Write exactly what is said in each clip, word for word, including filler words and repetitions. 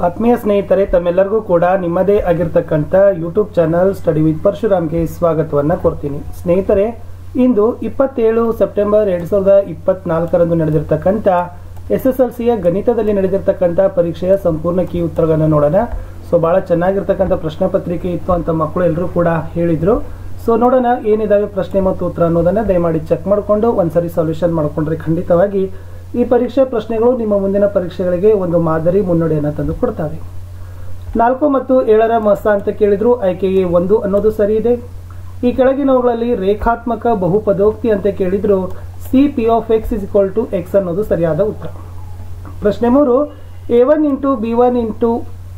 ಆತ್ಮೀಯ ಸ್ನೇಹಿತರೆ, ತಮ್ಮೆಲ್ಲರಿಗೂ ಕೂಡ ನಿಮ್ಮದೇ ಆಗಿರತಕ್ಕಂತ ಯೂಟ್ಯೂಬ್ ಚಾನಲ್ ಸ್ಟಡಿ ವಿತ್ ಪರಶುರಾಮ್ಗೆ ಸ್ವಾಗತವನ್ನ ಕೊಡ್ತೀನಿ. ಸ್ನೇಹಿತರೆ, ಇಂದು ಇಪ್ಪತ್ತೇಳು ಸೆಪ್ಟೆಂಬರ್ ಎರಡ್ ಸಾವಿರದ ಇಪ್ಪತ್ನಾಲ್ಕರಂದು ನಡೆದಿರತಕ್ಕಂತ ಎಸ್ ಎಸ್ ಎಲ್ ಸಿಯ ಗಣಿತದಲ್ಲಿ ನಡೆದಿರತಕ್ಕಂತ ಪರೀಕ್ಷೆಯ ಸಂಪೂರ್ಣ ಕೀ ಉತ್ತರಗಳನ್ನು ನೋಡೋಣ. ಸೊ ಬಹಳ ಚೆನ್ನಾಗಿರ್ತಕ್ಕಂಥ ಪ್ರಶ್ನೆ ಪತ್ರಿಕೆ ಇತ್ತು ಅಂತ ಮಕ್ಕಳು ಎಲ್ಲರೂ ಕೂಡ ಹೇಳಿದ್ರು. ಸೊ ನೋಡೋಣ ಏನಿದಾವೆ ಪ್ರಶ್ನೆ ಮತ್ತು ಉತ್ತರ ಅನ್ನೋದನ್ನ ದಯಮಾಡಿ ಚೆಕ್ ಮಾಡಿಕೊಂಡು ಒಂದ್ಸರಿ ಸೊಲ್ಯೂಷನ್ ಮಾಡ್ಕೊಂಡ್ರೆ ಖಂಡಿತವಾಗಿ ಈ ಪರೀಕ್ಷೆ ಪ್ರಶ್ನೆಗಳು ನಿಮ್ಮ ಮುಂದಿನ ಪರೀಕ್ಷೆಗಳಿಗೆ ಒಂದು ಮಾದರಿ ಮುನ್ನಡೆಯನ್ನು ತಂದು ಕೊಡ್ತವೆ. ನಾಲ್ಕು ಮತ್ತು ಏಳರ ಮಸ ಅಂತ ಕೇಳಿದ್ರು ಆಯ್ಕೆಗೆ ಒಂದು ಅನ್ನೋದು ಸರಿ ಇದೆ. ಈ ಕೆಳಗಿನವುಗಳಲ್ಲಿ ರೇಖಾತ್ಮಕ ಬಹುಪದೋಕ್ತಿ ಅಂತ ಕೇಳಿದ್ರು C P of X is equal to X ಅನ್ನೋದು ಸರಿಯಾದ ಉತ್ತರ. ಪ್ರಶ್ನೆ ಮೂರು, A one into B one into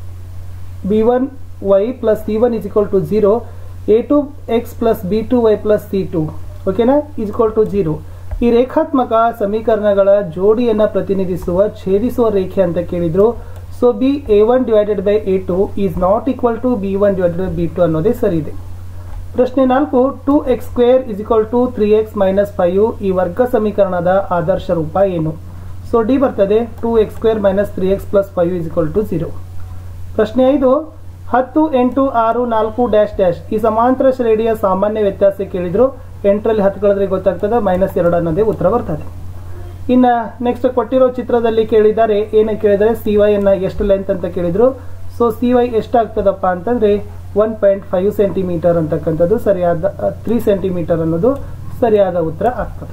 B one Y plus C one is equal to zero, A two X plus B two Y plus C two ಓಕೆನಾ is equal to zero. ಈ ರೇಖಾತ್ಮಕ ಸಮೀಕರಣಗಳ ಜೋಡಿಯನ್ನ ಪ್ರತಿನಿಧಿಸುವ ಛೇದಿಸುವ ರೇಖೆ ಅಂತ ಕೇಳಿದ್ರು. So B A one divided by A two is not equal to B one divided by B two ಅನ್ನೋದೇ ಸರಿ ಇದೆ. ಪ್ರಶ್ನೆ ನಾಲ್ಕು, two X square is equal to three X minus five ಈ ವರ್ಗ ಸಮೀಕರಣದ ಆದರ್ಶ ರೂಪ ಏನು? ಸೊ ಡಿ ಬರ್ತದೆ two X square minus three X plus five is equal to zero. ಪ್ರಶ್ನೆ ಐದು, ಹತ್ತು ಎಂಟು ಆರು ನಾಲ್ಕು ಡ್ಯಾಶ್ ಡ್ಯಾಶ್ ಈ ಸಮಾಂತರ ಶ್ರೇಣಿಯ ಸಾಮಾನ್ಯ ವ್ಯತ್ಯಾಸ ಕೇಳಿದ್ರು. ಎಂಟರಲ್ಲಿ ಹತ್ತು ಕಳೆದ್ರೆ ಗೊತ್ತಾಗ್ತದೆ ಮೈನಸ್ ಎರಡು ಅನ್ನೋದೇ ಉತ್ತರ ಬರ್ತದೆ. ಇನ್ನ ನೆಕ್ಸ್ಟ್ ಕೊಟ್ಟಿರೋ ಚಿತ್ರದಲ್ಲಿ ಕೇಳಿದ್ದಾರೆ, ಏನ ಕೇಳಿದರೆ ಸಿ ವೈ ಅನ್ನ ಎಷ್ಟು ಲೆಂತ್ ಅಂತ ಕೇಳಿದ್ರು. ಸೊ ಸಿ ವೈ ಎಷ್ಟಾಗ್ತದಪ್ಪ ಅಂತಂದ್ರೆ ಒನ್ ಪಾಯಿಂಟ್ ಫೈವ್ ಸೆಂಟಿಮೀಟರ್ ಅಂತಕ್ಕಂಥದ್ದು ಸರಿಯಾದ ತ್ರೀ ಸೆಂಟಿಮೀಟರ್ ಅನ್ನೋದು ಸರಿಯಾದ ಉತ್ತರ ಆಗ್ತದೆ.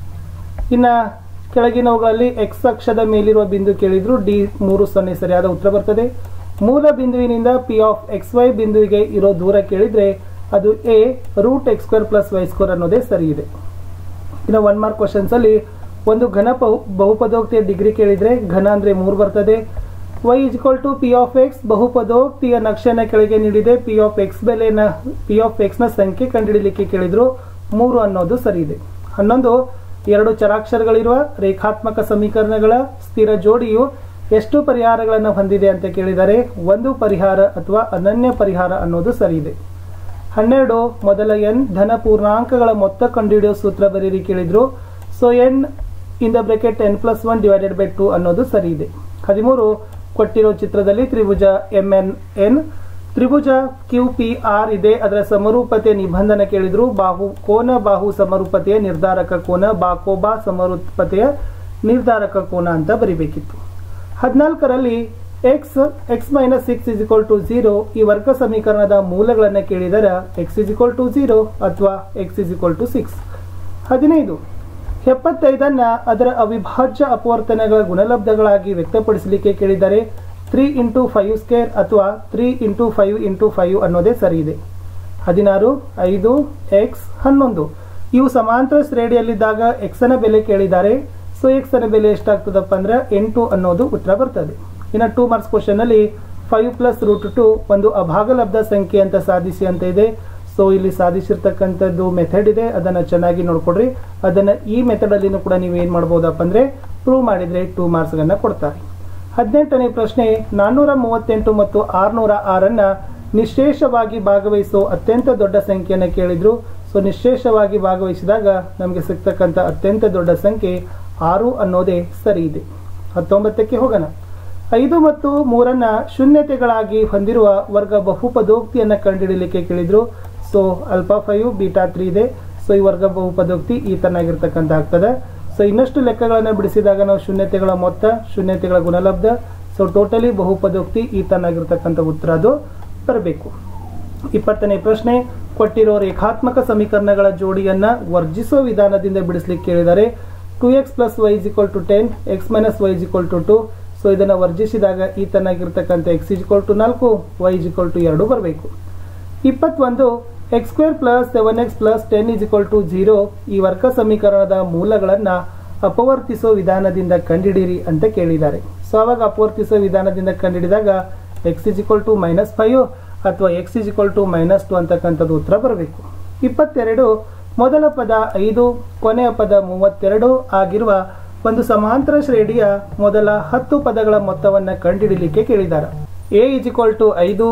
ಇನ್ನ ಕೆಳಗಿನವುಗಳಲ್ಲಿ ಎಕ್ಸ್ ಅಕ್ಷದ ಮೇಲಿರುವ ಬಿಂದು ಕೇಳಿದ್ರು. ಡಿ ಮೂರು ಸೊನ್ನೆ ಸರಿಯಾದ ಉತ್ತರ ಬರ್ತದೆ. ಮೂಲ ಬಿಂದುವಿನಿಂದ ಪಿ ಆಫ್ ಎಕ್ಸ್ ವೈ ಬಿಂದುವಿಗೆ ಇರೋ ದೂರ ಕೇಳಿದ್ರೆ ಅದು A root X square plus Y square ಅನ್ನೋದೇ ಸರಿ ಇದೆ. ಇನ್ನು ಒನ್ ಮಾರ್ಕ್ ಕ್ವಶನ್ಸ್ ಅಲ್ಲಿ ಒಂದು ಘನ ಬಹುಪದೋಕ್ತಿಯ ಡಿಗ್ರಿ ಕೇಳಿದ್ರೆ ಘನ ಅಂದ್ರೆ ಮೂರು ಬರ್ತದೆ. Y is equal to P of X ಬಹುಪದೋಕ್ತಿಯ ನಕ್ಷೆನ ಕೆಳಗೆ ನೀಡಿದೆ. ಪಿ ಆಫ್ ಎಕ್ಸ್ ಬೆಲೆನ ಪಿ ಆಫ್ ಎಕ್ಸ್ ನ ಸಂಖ್ಯೆ ಕಂಡುಹಿಡಿಯಲಿಕ್ಕೆ ಕೇಳಿದ್ರು. ಮೂರು ಅನ್ನೋದು ಸರಿ ಇದೆ. ಹನ್ನೊಂದು, ಎರಡು ಚರಾಕ್ಷರಗಳಿರುವ ರೇಖಾತ್ಮಕ ಸಮೀಕರಣಗಳ ಸ್ಥಿರ ಜೋಡಿಯು ಎಷ್ಟು ಪರಿಹಾರಗಳನ್ನು ಹೊಂದಿದೆ ಅಂತ ಕೇಳಿದರೆ ಒಂದು ಪರಿಹಾರ ಅಥವಾ ಅನನ್ಯ ಪರಿಹಾರ ಅನ್ನೋದು ಸರಿ ಇದೆ. ಹನ್ನೆರಡು, ಮೊದಲ ಎನ್ ಧನ ಪೂರ್ಣಾಂಕಗಳ ಮೊತ್ತ ಕಂಡುಹಿಡಿಯೋ ಸೂತ್ರ ಬರೀರಿ ಕೇಳಿದ್ರು. So N in the bracket N plus one divided by two ಅನ್ನೋದು ಸರಿ ಇದೆ. ಹದಿಮೂರು, ಕೊಟ್ಟಿರೋ ಚಿತ್ರದಲ್ಲಿ ತ್ರಿಭುಜ ಎಂ ಎನ್ ಎನ್ ತ್ರಿಭುಜ ಕ್ಯೂ ಪಿ ಆರ್ ಇದೆ. ಅದರ ಸಮರೂಪತೆ ನಿಬಂಧನ ಕೇಳಿದ್ರು. ಬಾಹು ಕೋನ ಬಾಹು ಸಮರೂಪತೆಯ ನಿರ್ಧಾರಕ ಕೋನ, ಬಾಕೋಬಾ ಸಮರೂಪತೆಯ ನಿರ್ಧಾರಕ ಕೋನ ಅಂತ ಬರಿಬೇಕಿತ್ತು. ಹದಿನಾಲ್ಕರಲ್ಲಿ x x minus six is equal to zero ಈ ವರ್ಗ ಸಮೀಕರಣದ ಮೂಲಗಳನ್ನು ಕೇಳಿದರೆ x is equal to zero ಅಥವಾ x is equal to six. ಹದಿನೈದು, ಎಪ್ಪತ್ತೈದನ್ನ ಅದರ ಅವಿಭಾಜ್ಯ ಅಪವರ್ತನಗಳ ಗುಣಲಬ್ಧಗಳಾಗಿ ವ್ಯಕ್ತಪಡಿಸಲಿಕ್ಕೆ ಕೇಳಿದರೆ ತ್ರೀ ಇಂಟು ಫೈವ್ ಸ್ಕ್ವೇರ್ ಅಥವಾ three into five into five ಅನ್ನೋದೇ ಸರಿ ಇದೆ. ಹದಿನಾರು, ಐದು ಎಕ್ಸ್ ಹನ್ನೊಂದು ಇವು ಸಮಾಂತರ ಶ್ರೇಣಿಯಲ್ಲಿದ್ದಾಗ ಎಕ್ಸ್ ನ ಬೆಲೆ ಕೇಳಿದ್ದಾರೆ. ಸೊ ಎಕ್ಸ್ ನ ಬೆಲೆ ಎಷ್ಟಾಗ್ತದಪ್ಪ ಅಂದ್ರೆ ಎಂಟು ಅನ್ನೋದು ಉತ್ತರ ಬರ್ತದೆ. ಇನ್ನು ಟೂ ಮಾರ್ಕ್ಸ್ ಕ್ವಶನ್ ಅಲ್ಲಿ ಫೈವ್ ಪ್ಲಸ್ ರೂಟ್ ಟು ಒಂದು ಅಭಾಗಲಬ್ಧ ಸಂಖ್ಯೆ ಅಂತ ಸಾಧಿಸಿ ಅಂತ ಇದೆ. ಸೊ ಇಲ್ಲಿ ಸಾಧಿಸಿರ್ತಕ್ಕಂಥದ್ದು ಮೆಥಡ್ ಇದೆ, ಅದನ್ನ ಚೆನ್ನಾಗಿ ನೋಡ್ಕೊಡ್ರಿ. ಅದನ್ನ ಈ ಮೆಥಡ್ ಅಲ್ಲಿ ಕೂಡ ನೀವು ಏನ್ ಮಾಡಬಹುದಪ್ಪ ಅಂದ್ರೆ ಪ್ರೂವ್ ಮಾಡಿದ್ರೆ ಟೂ ಮಾರ್ಕ್ಸ್ ಗಳನ್ನ ಕೊಡ್ತಾರೆ. ಹದಿನೆಂಟನೇ ಪ್ರಶ್ನೆ, ನಾನ್ನೂರ ಮೂವತ್ತೆಂಟು ಮತ್ತು ಆರ್ನೂರ ಆರನ್ನ ನಿಶ್ಶೇಷವಾಗಿ ಭಾಗವಹಿಸೋ ಅತ್ಯಂತ ದೊಡ್ಡ ಸಂಖ್ಯೆಯನ್ನ ಕೇಳಿದ್ರು. ಸೊ ನಿಶ್ಶೇಷವಾಗಿ ಭಾಗವಹಿಸಿದಾಗ ನಮಗೆ ಸಿಗ್ತಕ್ಕಂಥ ಅತ್ಯಂತ ದೊಡ್ಡ ಸಂಖ್ಯೆ ಆರು ಅನ್ನೋದೇ ಸರಿ ಇದೆ. ಹತ್ತೊಂಬತ್ತಕ್ಕೆ ಹೋಗೋಣ. ಐದು ಮತ್ತು ಮೂರನ್ನ ಶೂನ್ಯತೆಗಳಾಗಿ ಹೊಂದಿರುವ ವರ್ಗ ಬಹುಪದೋಕ್ತಿಯನ್ನ ಕಂಡುಹಿಡಿಯಲಿಕ್ಕೆ ಕೇಳಿದ್ರು. So alpha five beta three ಇದೆ. ಸೊ ಈ ವರ್ಗ ಬಹುಪದೋಕ್ತಿ ಈ ತರನಾಗಿರ್ತಕ್ಕಂಥ ಆಗ್ತದೆ. ಸೊ ಇನ್ನಷ್ಟು ಲೆಕ್ಕಗಳನ್ನು ಬಿಡಿಸಿದಾಗ ನಾವು ಶೂನ್ಯತೆಗಳ ಮೊತ್ತ, ಶೂನ್ಯತೆಗಳ ಗುಣಲಬ್ಧ, ಸೊ ಟೋಟಲಿ ಬಹುಪದೋಕ್ತಿ ಈ ತರನಾಗಿರ್ತಕ್ಕಂಥ ಉತ್ತರ ಅದು ಬರಬೇಕು. ಇಪ್ಪತ್ತನೇ ಪ್ರಶ್ನೆ, ಕೊಟ್ಟಿರೋ ರೇಖಾತ್ಮಕ ಸಮೀಕರಣಗಳ ಜೋಡಿಯನ್ನ ವರ್ಜಿಸುವ ವಿಧಾನದಿಂದ ಬಿಡಿಸ್ಲಿಕ್ಕೆ ಕೇಳಿದರೆ two x plus y is equal to ten x minus y is equal to two. So ಇದನ್ನ ವರ್ಜಿಸಿದಾಗ ಈ ತರನಾಗಿರ್ತಕ್ಕಂಥ ಎಕ್ಸ್ ಇಸ್ ಇಕ್ವಲ್ ಟು ನಾಲ್ಕು ವೈ ಇಸ್ ಇಕ್ವಲ್ ಟು ಎರಡು ಬರಬೇಕು. ಇಪ್ಪತ್ತೊಂದು, x square plus seven x plus ten is equal to zero ಈ ವರ್ಗ ಸಮೀಕರಣದ ಮೂಲಗಳನ್ನ ಅಪವರ್ತಿಸೋ ವಿಧಾನದಿಂದ ಕಂಡುಹಿಡಿಯಿರಿ ಅಂತ ಕೇಳಿದ್ದಾರೆ. ಸೊ ಅವಾಗ ಅಪವರ್ತಿಸೋ ವಿಧಾನದಿಂದ ಕಂಡುಹಿಡಿದಾಗ x is equal to minus five ಅಥವಾ x is equal to minus two ಅಂತಕ್ಕಂಥದ್ದು ಉತ್ತರ ಬರಬೇಕು. ಇಪ್ಪತ್ತೆರಡು, ಮೊದಲ ಪದ ಐದು ಕೊನೆಯ ಪದ ಮೂವತ್ತೆರಡು ಆಗಿರುವ ಒಂದು ಸಮಾಂತರ ಶ್ರೇಣಿಯ ಮೊದಲ ಹತ್ತು ಪದಗಳ ಮೊತ್ತವನ್ನು ಕಂಡುಹಿಡಿಯಲಿಕ್ಕೆ ಕೇಳಿದ್ದಾರೆ. ಎ ಇಸ್ ಇಕ್ವಲ್ ಟು ಐದು,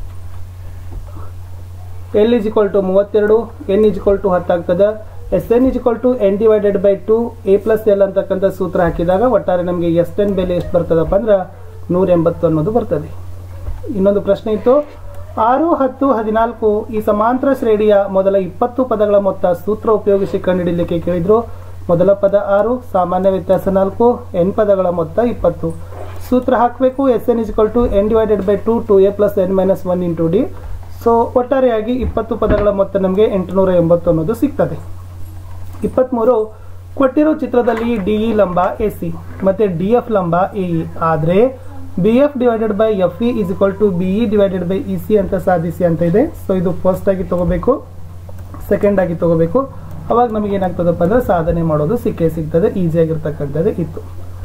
ಎಲ್ ಇಸ್ ಇಕ್ವಲ್ ಟು ಮೂವತ್ತೆರಡು, ಎನ್ ಇಸ್ ಇಕ್ವಲ್ ಟು ಹತ್ತು ಆಗ್ತದೆ. S n is equal to n divided by two a plus l ಅಂತಕ್ಕಂಥ ಸೂತ್ರ ಹಾಕಿದಾಗ ಒಟ್ಟಾರೆ ನಮಗೆ ಎಸ್ ಎನ್ ಬೆಲೆ ಎಷ್ಟು ಬರ್ತದಪ್ಪ ಅಂದ್ರೆ ನೂರ ಎಂಬತ್ತು ಅನ್ನೋದು ಬರ್ತದೆ. ಇನ್ನೊಂದು ಪ್ರಶ್ನೆ ಇತ್ತು, ಆರು ಹತ್ತು ಹದಿನಾಲ್ಕು ಈ ಸಮಾಂತರ ಶ್ರೇಣಿಯ ಮೊದಲ ಇಪ್ಪತ್ತು ಪದಗಳ ಮೊತ್ತ ಸೂತ್ರ ಉಪಯೋಗಿಸಿ ಕಂಡುಹಿಡಿಯಲಿಕ್ಕೆ ಕೇಳಿದ್ರು. ಮೊದಲ ಪದ ಆರು, ಸಾಮಾನ್ಯ ವ್ಯತ್ಯಾಸ ನಾಲ್ಕು, ಎನ್ ಪದಗಳ ಮೊತ್ತ ಇಪ್ಪತ್ತು. ಸೂತ್ರ ಹಾಕಬೇಕು, s n is to n divided by two two a plus n minus one into d. So ಒಟ್ಟಾರೆಯಾಗಿ ಇಪ್ಪತ್ತು ಪದಗಳ ಮೊತ್ತ ನಮಗೆ ಎಂಟುನೂರ ಎಂಬತ್ತು ಅನ್ನೋದು ಸಿಗ್ತದೆ. ಇಪ್ಪತ್ತ್ಮೂರು, ಕೊಟ್ಟಿರೋ ಚಿತ್ರದಲ್ಲಿ ಡಿ ಇ ಲಂಬ ಎ ಸಿ ಮತ್ತು ಡಿ ಎಫ್ ಲಂಬ ಎ ಇ ಆದರೆ B F divided by F E is equal to B E divided by E C ಅಂತ ಸಾಧಿಸಿ ಅಂತ ಇದೆ. ಸೊ ಇದು ಫಸ್ಟ್ ಆಗಿ ತಗೋಬೇಕು, ಸೆಕೆಂಡ್ ಆಗಿ ತಗೋಬೇಕು. ಅವಾಗ ನಮಗೆ ಏನಾಗ್ತದಪ್ಪ ಅಂದ್ರೆ ಸಾಧನೆ ಮಾಡೋದು ಸಿಕ್ಕೇ ಸಿಗ್ತದೆ, ಈಸಿಯಾಗಿರ್ತಕ್ಕಂಥದ್ದು ಇತ್ತು.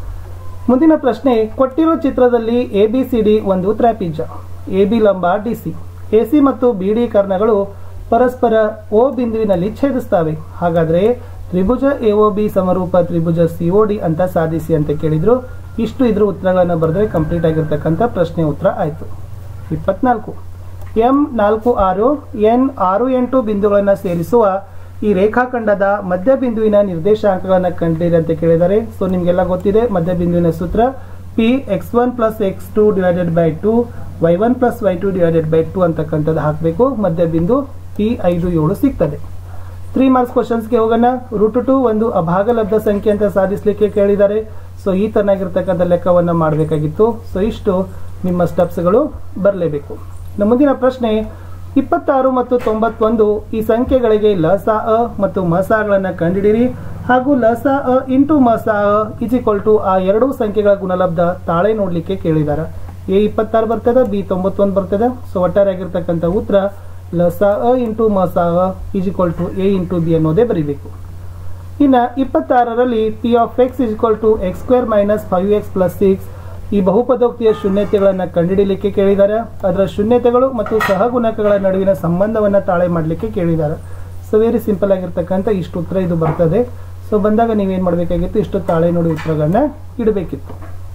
ಮುಂದಿನ ಪ್ರಶ್ನೆ, ಕೊಟ್ಟಿರೋ ಚಿತ್ರದಲ್ಲಿ ಎ ಬಿ ಸಿ ಡಿ ಒಂದು ತ್ರಾಪಿಜ್ಯ, ಎ ಬಿ ಲಂಬ ಡಿ ಸಿ, ಎ ಸಿ ಮತ್ತು ಬಿ ಡಿ ಕರ್ಣಗಳು ಪರಸ್ಪರ ಓ ಬಿಂದುವಿನಲ್ಲಿ ಛೇದಿಸ್ತವೆ. ಹಾಗಾದ್ರೆ ತ್ರಿಭುಜ ಎ ಒ ಬಿ ಸಮರೂಪ ತ್ರಿಭುಜ ಸಿ ಒ ಡಿ ಅಂತ ಸಾಧಿಸಿ ಅಂತ ಕೇಳಿದ್ರು. ಇಷ್ಟು ಇದ್ರ ಉತ್ತರಗಳನ್ನು ಬರೆದ್ರೆ ಕಂಪ್ಲೀಟ್ ಆಗಿರ್ತಕ್ಕಂಥ ಪ್ರಶ್ನೆ ಉತ್ತರ ಆಯಿತು. ಇಪ್ಪತ್ನಾಲ್ಕು, ಎಂ ನಾಲ್ಕು ಆರು ಎನ್ ಆರು ಎಂಟು ಬಿಂದುಗಳನ್ನು ಸೇರಿಸುವ ಈ ರೇಖಾಖಂಡದ ಮಧ್ಯ ಬಿಂದುವಿನ ನಿರ್ದೇಶಾಂಕಗಳನ್ನು ಕಂಡುಹಿಡಿಯಿರಿ ಅಂತ ಕೇಳಿದ್ದಾರೆ. ಸೊ ನಿಮಗೆಲ್ಲ ಗೊತ್ತಿದೆ ಮಧ್ಯ ಬಿಂದುವಿನ ಸೂತ್ರ P x one plus x two divided by two y one plus y two divided by two ಅಂತಕ್ಕಂಥದ್ದು ಹಾಕಬೇಕು. ಮಧ್ಯ ಬಿಂದು ಪಿ ಐದು ಏಳು ಸಿಗ್ತದೆ. ತ್ರೀ ಮಾರ್ಕ್ಸ್ ಕ್ವಶನ್ಸ್ಗೆ ಹೋಗೋಣ. ರೂಟ್ ಟು ಒಂದು ಅಭಾಗಲಬ್ಧ ಸಂಖ್ಯೆ ಅಂತ ಸಾಧಿಸಲಿಕ್ಕೆ ಕೇಳಿದ್ದಾರೆ. ಸೊ ಈ ತರನಾಗಿರ್ತಕ್ಕಂಥ ಲೆಕ್ಕವನ್ನು ಮಾಡಬೇಕಾಗಿತ್ತು. ಸೊ ಇಷ್ಟು ನಿಮ್ಮ ಸ್ಟೆಪ್ಸ್ಗಳು ಬರಲೇಬೇಕು. ನಮ್ಮ ಮುಂದಿನ ಪ್ರಶ್ನೆ, ಇಪ್ಪತ್ತಾರು ಮತ್ತು ತೊಂಬತ್ತೊಂದು ಈ ಸಂಖ್ಯೆಗಳಿಗೆ ಲಸ ಅ ಮತ್ತು ಮಸಾಗಳನ್ನು ಕಂಡುಹಿಡಿಯಿರಿ ಹಾಗೂ ಲಸ ಅ ಇಂಟು ಮಸ ಅ ಇಸ್ ಈಕ್ವಲ್ ಟು ಆ ಎರಡೂ ಸಂಖ್ಯೆಗಳ ಗುಣಲಬ್ಧ ತಾಳೆ ನೋಡಲಿಕ್ಕೆ ಕೇಳಿದ್ದಾರೆ. ಎ ಇಪ್ಪತ್ತಾರು ಬರ್ತದೆ, ಬಿ ತೊಂಬತ್ತೊಂದು ಬರ್ತದೆ. ಸೊ ಒಟ್ಟಾರೆ ಆಗಿರ್ತಕ್ಕಂಥ ಉತ್ತರ ಲಸ ಅ ಇಂಟು ಮಸ a is equal to a into b ಅನ್ನೋದೇ ಬರೀಬೇಕು. ಇನ್ನು ಇಪ್ಪತ್ತಾರರಲ್ಲಿ P of X is equal to x square minus five x plus six ಈ ಬಹುಪದೋಕ್ತಿಯ ಶೂನ್ಯತೆಗಳನ್ನು ಕಂಡುಹಿಡಿಯಲಿಕ್ಕೆ ಕೇಳಿದ್ದಾರೆ. ಅದರ ಶೂನ್ಯತೆಗಳು ಮತ್ತು ಸಹಗುಣಕಗಳ ನಡುವಿನ ಸಂಬಂಧವನ್ನು ತಾಳೆ ಮಾಡಲಿಕ್ಕೆ ಕೇಳಿದ್ದಾರೆ. ಸೊ ವೆರಿ ಸಿಂಪಲ್ ಆಗಿರ್ತಕ್ಕಂಥ ಇಷ್ಟು ಉತ್ತರ ಇದು ಬರ್ತದೆ. ಸೊ ಬಂದಾಗ ನೀವೇನು ಮಾಡಬೇಕಾಗಿತ್ತು, ಇಷ್ಟು ತಾಳೆ ನೋಡಿ ಉತ್ತರಗಳನ್ನ ಇಡಬೇಕಿತ್ತು.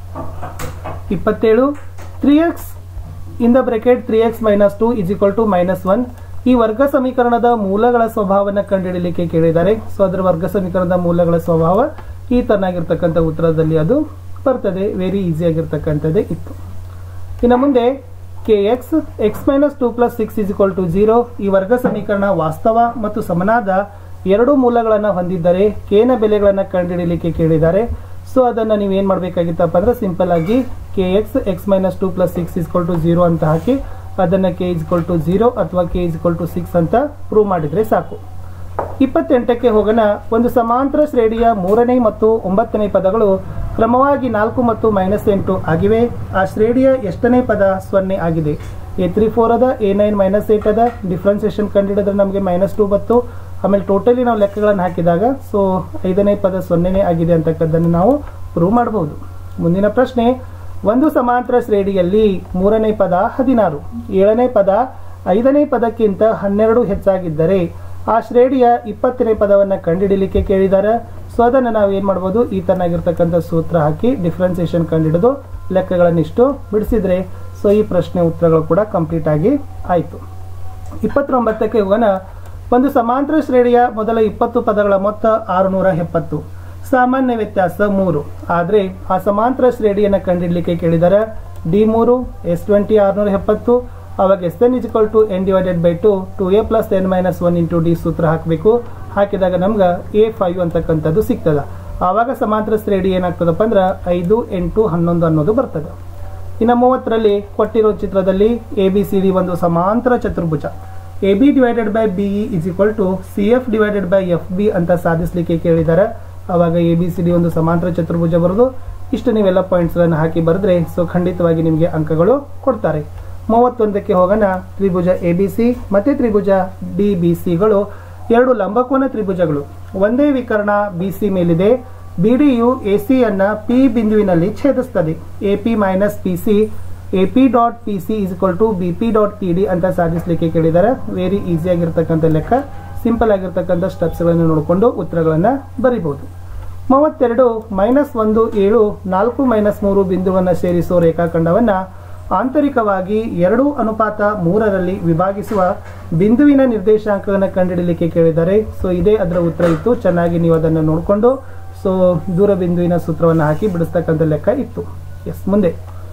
ಇಪ್ಪತ್ತೇಳು, three x in the bracket three X minus two is equal to minus one ಈ ವರ್ಗ ಸಮೀಕರಣದ ಮೂಲಗಳ ಸ್ವಭಾವವನ್ನು ಕಂಡುಹಿಡಿಯಲಿಕ್ಕೆ ಕೇಳಿದ್ದಾರೆ. ಸೊ ಅದರ ವರ್ಗ ಸಮೀಕರಣದ ಮೂಲಗಳ ಸ್ವಭಾವ ಈ ತರನಾಗಿರ್ತಕ್ಕಂಥ ಉತ್ತರದಲ್ಲಿ ಅದು ಬರ್ತದೆ. ವೆರಿ ಈಸಿ ಆಗಿರ್ತಕ್ಕಂಥದ್ದೇ ಇತ್ತು. ಇನ್ನು ಮುಂದೆ k x x minus two plus six is equal to zero ಈ ವರ್ಗ ಸಮೀಕರಣ ವಾಸ್ತವ ಮತ್ತು ಸಮನಾದ ಎರಡು ಮೂಲಗಳನ್ನು ಹೊಂದಿದ್ದರೆ ಕೇನ ಬೆಲೆಗಳನ್ನು ಕಂಡುಹಿಡಿಯಲಿಕ್ಕೆ ಕೇಳಿದ್ದಾರೆ. ಸೊ ಅದನ್ನು ನೀವು ಏನು ಮಾಡಬೇಕಾಗಿತ್ತಪ್ಪ ಅಂದ್ರೆ ಸಿಂಪಲ್ ಆಗಿ k x x minus two plus six is equal to zero ಅಂತ ಹಾಕಿ ಅದನ್ನು ಕೆ ಇಸ್ಕೊಲ್ ಟು ಜೀರೋ ಅಥವಾ ಕೆ ಇಸ್ಕೊಲ್ ಟು ಸಿಕ್ಸ್ ಅಂತ ಪ್ರೂವ್ ಮಾಡಿದರೆ ಸಾಕು. ಇಪ್ಪತ್ತೆಂಟಕ್ಕೆ ಹೋಗೋಣ. ಒಂದು ಸಮಾಂತರ ಶ್ರೇಣಿಯ ಮೂರನೇ ಮತ್ತು ಒಂಬತ್ತನೇ ಪದಗಳು ಕ್ರಮವಾಗಿ ನಾಲ್ಕು ಮತ್ತು ಮೈನಸ್ ಎಂಟು ಆಗಿವೆ. ಆ ಶ್ರೇಣಿಯ ಎಷ್ಟನೇ ಪದ ಸೊನ್ನೆ ಆಗಿದೆ. ಎ ತ್ರೀ ಫೋರ್ ಅದ, ಎ ನೈನ್ ಮೈನಸ್ ಏಟ್ ಅದ. ಡಿಫ್ರೆನ್ಸಿಯೇಷನ್ ಕಂಡುಹಿಡಿದ್ರೆ ನಮಗೆ ಮೈನಸ್ ಟು ಬತ್ತು. ಆಮೇಲೆ ಟೋಟಲಿ ನಾವು ಲೆಕ್ಕಗಳನ್ನು ಹಾಕಿದಾಗ ಸೊ ಐದನೇ ಪದ ಸೊನ್ನೆನೇ ಆಗಿದೆ ಅಂತಕ್ಕದ್ದನ್ನು ನಾವು ಪ್ರೂವ್ ಮಾಡಬಹುದು. ಮುಂದಿನ ಪ್ರಶ್ನೆ, ಒಂದು ಸಮಾಂತರ ಶ್ರೇಣಿಯಲ್ಲಿ ಮೂರನೇ ಪದ ಹದಿನಾರು, ಏಳನೇ ಪದ ಐದನೇ ಪದಕ್ಕಿಂತ ಹನ್ನೆರಡು ಹೆಚ್ಚಾಗಿದ್ದರೆ ಆ ಶ್ರೇಣಿಯ ಇಪ್ಪತ್ತನೇ ಪದವನ್ನು ಕಂಡುಹಿಡಿಯಲಿಕ್ಕೆ ಕೇಳಿದ್ದಾರೆ. ಸೊ ಅದನ್ನು ನಾವು ಏನು ಮಾಡ್ಬೋದು, ಈ ತರನಾಗಿರ್ತಕ್ಕಂಥ ಸೂತ್ರ ಹಾಕಿ ಡಿಫ್ರೆನ್ಸಿಯೇಷನ್ ಕಂಡುಹಿಡಿದು ಲೆಕ್ಕಗಳನ್ನಿಷ್ಟು ಬಿಡಿಸಿದ್ರೆ ಸೊ ಈ ಪ್ರಶ್ನೆ ಉತ್ತರಗಳು ಕೂಡ ಕಂಪ್ಲೀಟ್ ಆಗಿ ಆಯಿತು. ಇಪ್ಪತ್ತೊಂಬತ್ತಕ್ಕೆ ಹೋಗೋಣ. ಒಂದು ಸಮಾಂತರ ಶ್ರೇಣಿಯ ಮೊದಲ ಇಪ್ಪತ್ತು ಪದಗಳ ಮೊತ್ತ ಆರುನೂರ ಎಪ್ಪತ್ತು, ಸಾಮಾನ್ಯ ವ್ಯತ್ಯಾಸ ಮೂರು. ಆದರೆ ಆ ಸಮಾಂತರ ಶ್ರೇಣಿಯನ್ನು ಕಂಡುಹಿಡಲಿಕ್ಕೆ ಕೇಳಿದ್ದಾರೆ. ಡಿ ಮೂರು ಎಸ್ ಟ್ವೆಂಟಿ ಆರುನೂರ ಎಪ್ಪತ್ತು. ಅವಾಗ s n is equal to n divided by two two a plus n minus one into d ಸೂತ್ರ ಹಾಕಬೇಕು. ಹಾಕಿದಾಗ ನಮ್ಗೆ ಎ ಫೈವ್ ಅಂತಕ್ಕಂಥದ್ದು ಸಿಗ್ತದೆ. ಆವಾಗ ಸಮಾಂತರ ಶ್ರೇಣಿ ಏನಾಗ್ತದಪ್ಪ ಅಂದ್ರೆ ಐದು ಎಂಟು ಹನ್ನೊಂದು ಅನ್ನೋದು ಬರ್ತದೆ. ಇನ್ನು ಮೂವತ್ತರಲ್ಲಿ ಕೊಟ್ಟಿರೋ ಚಿತ್ರದಲ್ಲಿ ಎ ಬಿ ಸಿ ಡಿ ಒಂದು ಸಮಾಂತರ ಚತುರ್ಭುಜ. A B divided by B E is equal to C F divided by F B ಅಂತ ಸಾಧಿಸಲಿಕ್ಕೆ ಕೇಳಿದ್ದಾರೆ. ಆವಾಗ ಎ ಬಿ ಸಿ ಡಿ ಒಂದು ಸಮಾಂತರ ಚತುರ್ಭುಜ ಬರೋದು. ಇಷ್ಟು ನೀವೆಲ್ಲ ಪಾಯಿಂಟ್ಸ್ಗಳನ್ನು ಹಾಕಿ ಬರೆದ್ರೆ ಸೊ ಖಂಡಿತವಾಗಿ ನಿಮಗೆ ಅಂಕಗಳು ಕೊಡ್ತಾರೆ. ಮೂವತ್ತೊಂದಕ್ಕೆ ಹೋಗೋಣ. ತ್ರಿಭುಜ ಎ ಬಿ ಸಿ ಮತ್ತು ತ್ರಿಭುಜ ಡಿ ಬಿ ಸಿಗಳು ಎರಡು ಲಂಬಕೋನ ತ್ರಿಭುಜಗಳು. ಒಂದೇ ವಿಕರ್ಣ ಬಿ ಸಿ ಮೇಲಿದೆ. ಬಿ ಡಿಯು ಎ ಸಿಯನ್ನು ಪಿ ಬಿಂದುವಿನಲ್ಲಿ ಛೇದಿಸ್ತದೆ. A P minus P C A P dot P C is equal to B P dot P D ಅಂತ ಸಾಧಿಸಲಿಕ್ಕೆ ಕೇಳಿದ್ದಾರೆ. ವೆರಿ ಈಸಿ ಆಗಿರ್ತಕ್ಕಂಥ ಲೆಕ್ಕ, ಸಿಂಪಲ್ ಆಗಿರ್ತಕ್ಕಂಥ ಸ್ಟೆಪ್ಸ್ಗಳನ್ನು ನೋಡಿಕೊಂಡು ಉತ್ತರಗಳನ್ನು ಬರಿಬಹುದು. ಮೂವತ್ತೆರಡು ಮೈನಸ್ ಒಂದು ಏಳು ನಾಲ್ಕು ಮೈನಸ್ ಮೂರು ಬಿಂದುವನ್ನು ಸೇರಿಸುವ ರೇಖಾಖಂಡವನ್ನು ಆಂತರಿಕವಾಗಿ ಎರಡು ಅನುಪಾತ ಮೂರರಲ್ಲಿ ವಿಭಾಗಿಸುವ ಬಿಂದುವಿನ ನಿರ್ದೇಶಾಂಕವನ್ನು ಕಂಡುಹಿಡಲಿಕ್ಕೆ ಕೇಳಿದ್ದಾರೆ. ಸೊ ಇದೇ ಅದರ ಉತ್ತರ ಇತ್ತು. ಚೆನ್ನಾಗಿ ನೀವು ಅದನ್ನು ನೋಡಿಕೊಂಡು ಸೊ ದೂರ ಬಿಂದುವಿನ ಸೂತ್ರವನ್ನು ಹಾಕಿ ಬಿಡಿಸ್ತಕ್ಕಂಥ ಲೆಕ್ಕ ಇತ್ತು. ಎಸ್ ಮುಂದೆ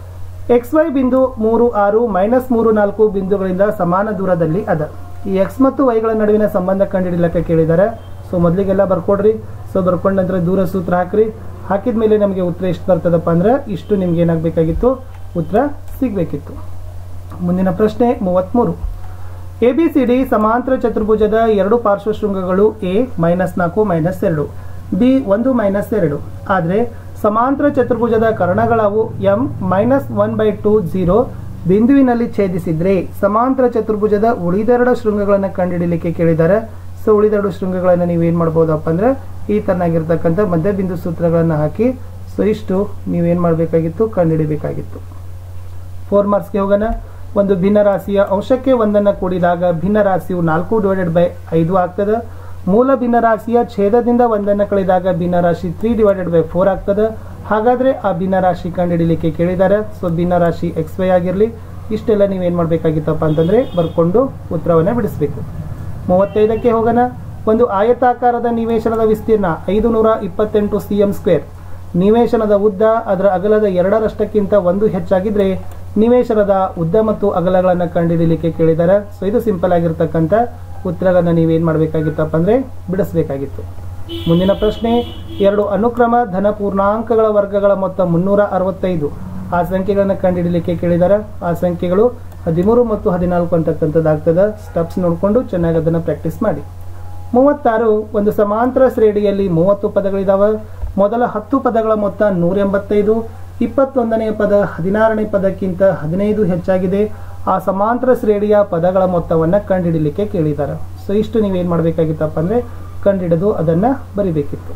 ಎಕ್ಸ್ ವೈ ಬಿಂದು ಮೂರು ಆರು ಮೈನಸ್ ಮೂರು ನಾಲ್ಕು ಬಿಂದುಗಳಿಂದ ಸಮಾನ ದೂರದಲ್ಲಿ ಅದ. ಈ ಎಕ್ಸ್ ಮತ್ತು ವೈಗಳ ನಡುವಿನ ಸಂಬಂಧ ಕಂಡುಹಿಡಿಯಲಿಕ್ಕೆ ಕೇಳಿದ್ದಾರೆ. ಸೊ ಮೊದಲಿಗೆಲ್ಲ ಬರ್ಕೊಡ್ರಿ. ಸೊ ಬರ್ಕೊಂಡ ನಂತರ ದೂರ ಸೂತ್ರ ಹಾಕ್ರಿ. ಹಾಕಿದ ಮೇಲೆ ನಮಗೆ ಉತ್ತರ ಎಷ್ಟು ಬರ್ತದಪ್ಪ ಅಂದ್ರೆ ಇಷ್ಟು ನಿಮ್ಗೆ ಏನಾಗಬೇಕಾಗಿತ್ತು, ಉತ್ತರ ಸಿಗಬೇಕಿತ್ತು. ಮುಂದಿನ ಪ್ರಶ್ನೆ ಮೂವತ್ತ್ಮೂರು. ಎ ಬಿ ಸಿ ಡಿ ಸಮಾಂತರ ಚತುರ್ಭುಜದ ಎರಡು ಪಾರ್ಶ್ವ ಶೃಂಗಗಳು ಎ ಮೈನಸ್ ನಾಲ್ಕು ಮೈನಸ್ ಎರಡು, ಬಿ ಒಂದು ಮೈನಸ್ ಎರಡು. ಆದರೆ ಸಮಾಂತರ ಚತುರ್ಭುಜದ ಕರ್ಣಗಳವು M minus one by two zero ಬಿಂದುವಿನಲ್ಲಿ ಛೇದಿಸಿದ್ರೆ ಸಮಾಂತರ ಚತುರ್ಭುಜದ ಉಳಿದೆರಡು ಶೃಂಗಗಳನ್ನು ಕಂಡುಹಿಡಿಯಲಿಕ್ಕೆ ಕೇಳಿದ್ದಾರೆ. ಸೊ ಉಳಿದೆರಡು ಶೃಂಗಗಳನ್ನು ನೀವೇನು ಮಾಡ್ಬೋದಪ್ಪ ಅಂದ್ರೆ ಈ ತರನಾಗಿರ್ತಕ್ಕಂಥ ಮಧ್ಯಬಿಂದು ಸೂತ್ರಗಳನ್ನು ಹಾಕಿ ಸೊ ಇಷ್ಟು ನೀವೇನು ಮಾಡಬೇಕಾಗಿತ್ತು, ಕಂಡುಹಿಡಿಯಬೇಕಾಗಿತ್ತು. ಫೋರ್ ಮಾರ್ಕ್ಸ್ಗೆ ಹೋಗೋಣ. ಒಂದು ಭಿನ್ನ ರಾಶಿಯ ಅಂಶಕ್ಕೆ ಒಂದನ್ನು ಕೂಡಿದಾಗ ಭಿನ್ನ ರಾಶಿಯು ನಾಲ್ಕು ಡಿವೈಡೆಡ್ ಬೈ ಐದು ಆಗ್ತದೆ. ಮೂಲ ಭಿನ್ನ ರಾಶಿಯ ಛೇದದಿಂದ ಒಂದನ್ನು ಕಳೆದಾಗ ಭಿನ್ನ ರಾಶಿ ತ್ರೀ ಡಿವೈಡೆಡ್ ಬೈ ಫೋರ್ ಆಗ್ತದೆ. ಹಾಗಾದ್ರೆ ಆ ಭಿನ್ನ ರಾಶಿ ಕಂಡುಹಿಡಿಯಲಿಕ್ಕೆ ಕೇಳಿದ್ದಾರೆ. ಸೊ ಭಿನ್ನ ರಾಶಿ ಎಕ್ಸ್ ವೈ ಆಗಿರಲಿ. ಇಷ್ಟೆಲ್ಲ ನೀವೇನು ಮಾಡಬೇಕಾಗಿತ್ತಪ್ಪ ಅಂತಂದ್ರೆ ಬರ್ಕೊಂಡು ಉತ್ತರವನ್ನ ಬಿಡಿಸಬೇಕು. ಮೂವತ್ತೈದಕ್ಕೆ ಹೋಗೋಣ. ಒಂದು ಆಯತಾಕಾರದ ನಿವೇಶನದ ವಿಸ್ತೀರ್ಣ ಐದು ನೂರ ಇಪ್ಪತ್ತೆಂಟು ಸಿ ಎಂ ಸ್ಕ್ವೇರ್. ನಿವೇಶನದ ಉದ್ದ ಅದರ ಅಗಲದ ಎರಡರಷ್ಟಕ್ಕಿಂತ ಒಂದು ಹೆಚ್ಚಾಗಿದ್ರೆ ನಿವೇಶನದ ಉದ್ದ ಮತ್ತು ಅಗಲಗಳನ್ನು ಕಂಡುಹಿಡಿಯಲಿಕ್ಕೆ ಕೇಳಿದ್ದಾರೆ. ಸೊ ಇದು ಸಿಂಪಲ್ ಆಗಿರ್ತಕ್ಕಂಥ ಉತ್ತರಗಳನ್ನು ನೀವೇನು ಮಾಡಬೇಕಾಗಿತ್ತಪ್ಪ ಅಂದ್ರೆ ಬಿಡಿಸಬೇಕಾಗಿತ್ತು. ಮುಂದಿನ ಪ್ರಶ್ನೆ, ಎರಡು ಅನುಕ್ರಮ ಧನ ಪೂರ್ಣಾಂಕಗಳ ವರ್ಗಗಳ ಮೊತ್ತ ಮುನ್ನೂರ ಅರವತ್ತೈದು. ಆ ಸಂಖ್ಯೆಗಳನ್ನು ಕಂಡುಹಿಡಿಯಲಿಕ್ಕೆ ಕೇಳಿದ್ದಾರೆ. ಆ ಸಂಖ್ಯೆಗಳು ಹದಿಮೂರು ಮತ್ತು ಹದಿನಾಲ್ಕು ಅಂತಕ್ಕಂಥದ್ದಾಗ್ತದೆ. ಸ್ಟೆಪ್ಸ್ ನೋಡಿಕೊಂಡು ಚೆನ್ನಾಗಿ ಅದನ್ನು ಪ್ರಾಕ್ಟೀಸ್ ಮಾಡಿ. ಮೂವತ್ತಾರು. ಒಂದು ಸಮಾಂತರ ಶ್ರೇಣಿಯಲ್ಲಿ ಮೂವತ್ತು ಪದಗಳಿದಾವೆ. ಮೊದಲ ಹತ್ತು ಪದಗಳ ಮೊತ್ತ ನೂರ ಎಂಬತ್ತೈದು. ಇಪ್ಪತ್ತೊಂದನೇ ಪದ ಹದಿನಾರನೇ ಪದಕ್ಕಿಂತ ಹದಿನೈದು ಹೆಚ್ಚಾಗಿದೆ. ಆ ಸಮಾಂತರ ಶ್ರೇಣಿಯ ಪದಗಳ ಮೊತ್ತವನ್ನು ಕಂಡುಹಿಡಿಯಲಿಕ್ಕೆ ಕೇಳಿದ್ದಾರೆ. ಸೊ ಇಷ್ಟು ನೀವೇನು ಮಾಡಬೇಕಾಗಿತ್ತಪ್ಪ ಅಂದರೆ ಕಂಡುಹಿಡಿದು ಅದನ್ನು ಬರಿಬೇಕಿತ್ತು.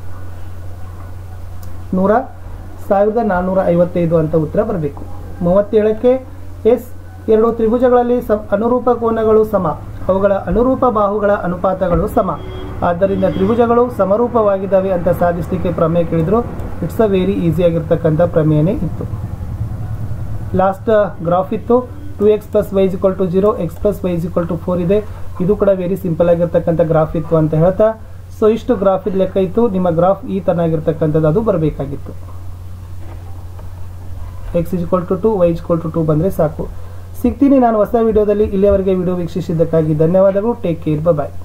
ನೂರ ಸಾವಿರದ ನಾನ್ನೂರ ಐವತ್ತೈದು ಅಂತ ಉತ್ತರ ಬರಬೇಕು. ಮೂವತ್ತೇಳಕ್ಕೆ ಎಸ್ ಎರಡು ತ್ರಿಭುಜಗಳಲ್ಲಿ ಸ ಅನುರೂಪ ಕೋನಗಳು ಸಮ, ಅವುಗಳ ಅನುರೂಪ ಬಾಹುಗಳ ಅನುಪಾತಗಳು ಸಮ. ಆದ್ದರಿಂದ ತ್ರಿಭುಜಗಳು ಸಮರೂಪವಾಗಿದ್ದಾವೆ ಅಂತ ಸಾಧಿಸಲಿಕ್ಕೆ ಪ್ರಮೇಯ ಕೇಳಿದ್ರು. ಇಟ್ಸ್ ಅ ವೆರಿ ಈಸಿ ಆಗಿರ್ತಕ್ಕಂಥ ಪ್ರಮೇಯನೇ ಇತ್ತು. ಲಾಸ್ಟ್ ಗ್ರಾಫ್ ಇತ್ತು. Two X plus y is equal to zero, x plus y is equal to four ಇದೆ. ಇದು ಕೂಡ ವೆರಿ ಸಿಂಪಲ್ ಆಗಿರ್ತಕ್ಕಂಥ ಗ್ರಾಫ್ ಇತ್ತು ಅಂತ ಹೇಳ್ತಾ ಸೊ ಇಷ್ಟು ಗ್ರಾಫ್ ಇದು ಲೆಕ್ಕ ಇತ್ತು. ನಿಮ್ಮ ಗ್ರಾಫ್ ಈ ತರನಾಗಿರ್ತಕ್ಕಂಥದ್ದು ಅದು ಬರಬೇಕಾಗಿತ್ತು. X is equal to two, y is equal to two ಬಂದರೆ ಸಾಕು. ಸಿಗ್ತೀನಿ ನಾನು ಹೊಸ ವಿಡಿಯೋದಲ್ಲಿ. ಇಲ್ಲಿಯವರೆಗೆ ವಿಡಿಯೋ ವೀಕ್ಷಿಸಿದ್ದಕ್ಕಾಗಿ ಧನ್ಯವಾದಗಳು. ಟೇಕ್ ಕೇರ್, ಬಾಯ್.